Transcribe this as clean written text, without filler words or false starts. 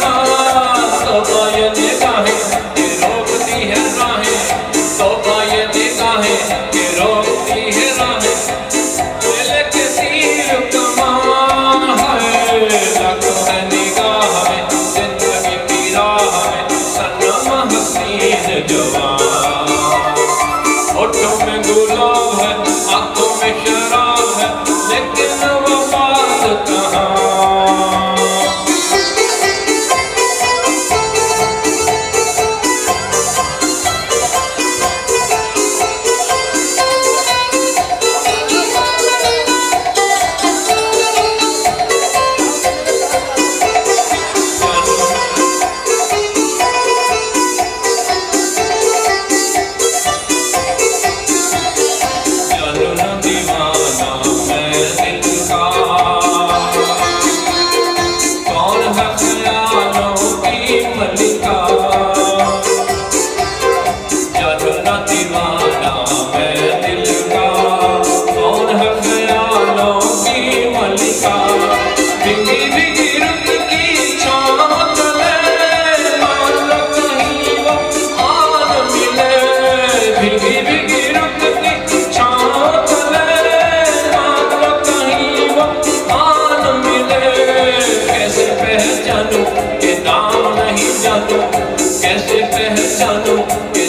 तौबा ये निगाहें कि रोकती है राहें, तौबा ये निगाहें कि रोकती है राहें। दिल के तीर कमान है, लगो है निगाह में जिंदगी की राह में सनम हसीन जवान। होठों में गुलाब है, आंखों में शराब है, लेकिन वो बात कहाँ। कैसे पहचानूं कि